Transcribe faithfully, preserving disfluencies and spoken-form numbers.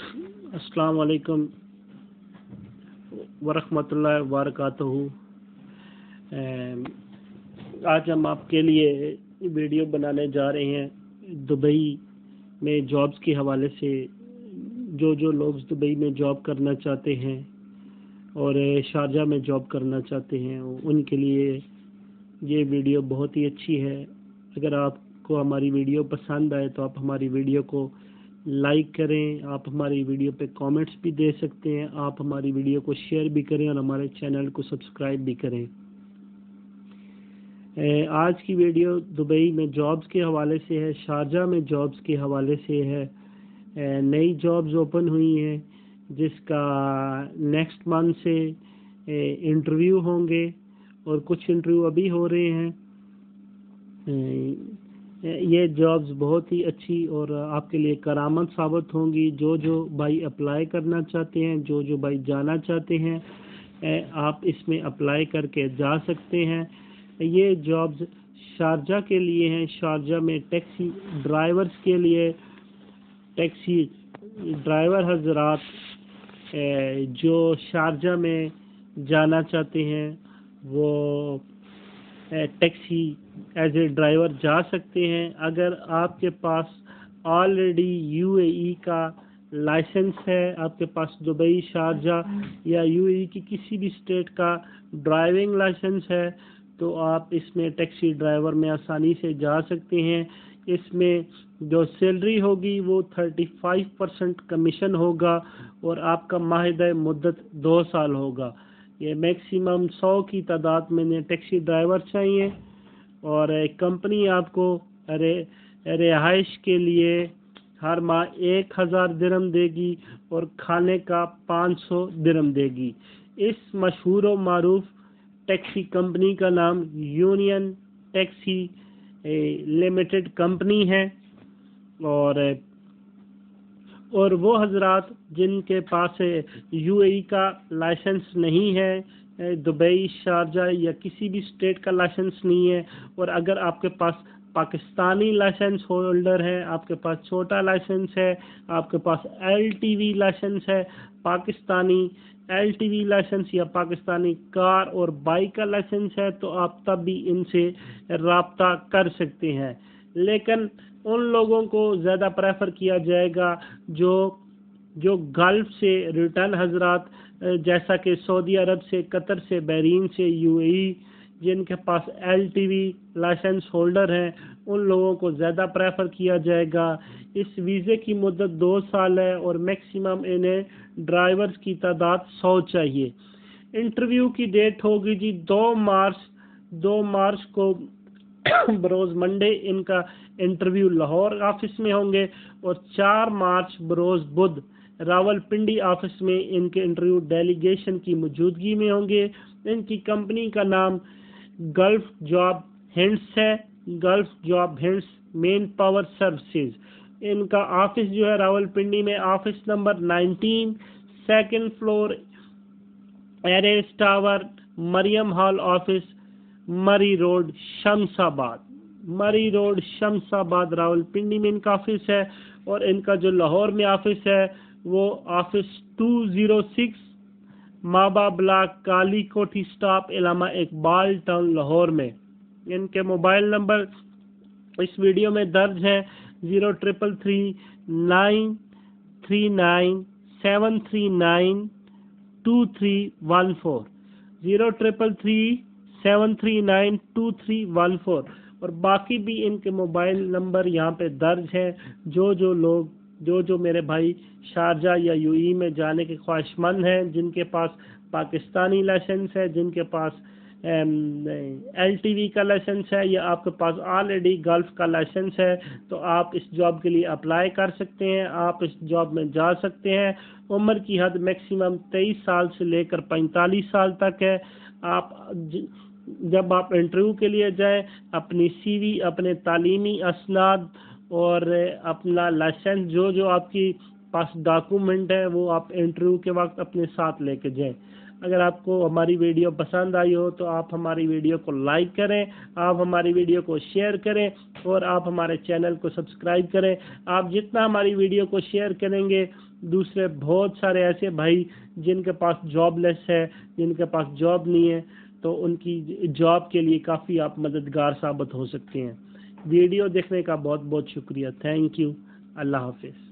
अस्सलाम वालेकुम वरहमतुल्लाहि वबरकातुहू। आज हम आपके लिए वीडियो बनाने जा रहे हैं दुबई में जॉब्स के हवाले से। जो जो लोग दुबई में जॉब करना चाहते हैं और शारजा में जॉब करना चाहते हैं उनके लिए ये वीडियो बहुत ही अच्छी है। अगर आपको हमारी वीडियो पसंद आए तो आप हमारी वीडियो को लाइक करें, आप हमारी वीडियो पे कमेंट्स भी दे सकते हैं, आप हमारी वीडियो को शेयर भी करें और हमारे चैनल को सब्सक्राइब भी करें। आज की वीडियो दुबई में जॉब्स के हवाले से है, शारजा में जॉब्स के हवाले से है। नई जॉब्स ओपन हुई हैं जिसका नेक्स्ट मंथ से इंटरव्यू होंगे और कुछ इंटरव्यू अभी हो रहे हैं। ये जॉब्स बहुत ही अच्छी और आपके लिए करामत साबित होंगी। जो जो भाई अप्लाई करना चाहते हैं, जो जो भाई जाना चाहते हैं, आप इसमें अप्लाई करके जा सकते हैं। ये जॉब्स शारजा के लिए हैं। शारजा में टैक्सी ड्राइवर्स के लिए, टैक्सी ड्राइवर हजरात जो शारजा में जाना चाहते हैं वो टैक्सी एज ए ड्राइवर जा सकते हैं। अगर आपके पास ऑलरेडी यूएई का लाइसेंस है, आपके पास दुबई, शारजा या यूएई की किसी भी स्टेट का ड्राइविंग लाइसेंस है तो आप इसमें टैक्सी ड्राइवर में आसानी से जा सकते हैं। इसमें जो सैलरी होगी वो पैंतीस परसेंट कमीशन होगा और आपका माहिदा मुद्दत दो साल होगा। ये मैक्सिमम सौ की तादाद में टैक्सी ड्राइवर चाहिए और कंपनी आपको रे रिहाइश के लिए हर माह एक हज़ार दिरहम देगी और खाने का पाँच सौ दिरहम देगी। इस मशहूर और मारूफ टैक्सी कंपनी का नाम यूनियन टैक्सी लिमिटेड कंपनी है। और और वो हजरात जिनके पास यूएई का लाइसेंस नहीं है, दुबई, शारजा या किसी भी स्टेट का लाइसेंस नहीं है, और अगर आपके पास पाकिस्तानी लाइसेंस होल्डर है, आपके पास छोटा लाइसेंस है, आपके पास एलटीवी लाइसेंस है, पाकिस्तानी एलटीवी लाइसेंस या पाकिस्तानी कार और बाइक का लाइसेंस है तो आप तब भी इनसे राब्ता कर सकते हैं। लेकिन उन लोगों को ज़्यादा प्रेफर किया जाएगा जो जो गल्फ से रिटर्न हजरात, जैसा कि सऊदी अरब से, कतर से, बहरीन से, यूएई, जिनके पास एलटीवी लाइसेंस होल्डर हैं, उन लोगों को ज़्यादा प्रेफर किया जाएगा। इस वीज़े की मुद्दत दो साल है और मैक्सिमम इन्हें ड्राइवर्स की तादाद सौ चाहिए। इंटरव्यू की डेट होगी जी दो मार्च दो मार्च को बरोज़ मंडे इनका इंटरव्यू लाहौर ऑफिस में होंगे और चार मार्च बरोज़ बुध रावलपिंडी ऑफिस में इनके इंटरव्यू डेलीगेशन की मौजूदगी में होंगे। इनकी कंपनी का नाम गल्फ जॉब हिंट्स है, Gulf Job Hints Manpower Services. इनका ऑफिस जो है रावलपिंडी में, office number nineteen, second floor, Ares Tower, Maryam Hall office, Murree Road, Shamshabad. Murree Road, Shamshabad, Rawalpindi में इनका ऑफिस है। और इनका जो लाहौर में ऑफिस है वो ऑफिस टू ज़ीरो सिक्स माबा block, Kali Kothi stop, Allama Iqbal Town, Lahore में। इनके मोबाइल नंबर इस वीडियो में दर्ज है zero triple three nine three nine seven three nine two three one four, zero triple three seven three nine two three one four. और बाकी भी इनके मोबाइल नंबर यहाँ पे दर्ज हैं। जो जो लोग जो जो मेरे भाई शारजा या यूएई में जाने के ख्वाहिशमंद हैं, जिनके पास पाकिस्तानी लाइसेंस है, जिनके पास एलटीवी का लाइसेंस है या आपके पास ऑलरेडी गल्फ का लाइसेंस है तो आप इस जॉब के लिए अप्लाई कर सकते हैं, आप इस जॉब में जा सकते हैं। उम्र की हद मैक्सिमम तेईस साल से लेकर पैंतालीस साल तक है। आप ज, जब आप इंटरव्यू के लिए जाएं अपनी सीवी, अपने तालीमी असनाद और अपना लाइसेंस, जो जो आपकी पास डॉक्यूमेंट है वो आप इंटरव्यू के वक्त अपने साथ लेके जाएं। अगर आपको हमारी वीडियो पसंद आई हो तो आप हमारी वीडियो को लाइक करें, आप हमारी वीडियो को शेयर करें और आप हमारे चैनल को सब्सक्राइब करें। आप जितना हमारी वीडियो को शेयर करेंगे दूसरे बहुत सारे ऐसे भाई जिनके पास जॉबलेस है, जिनके पास जॉब नहीं है, तो उनकी जॉब के लिए काफ़ी आप मददगार साबित हो सकते हैं। वीडियो देखने का बहुत बहुत शुक्रिया। Thank you. अल्लाह हाफिज़।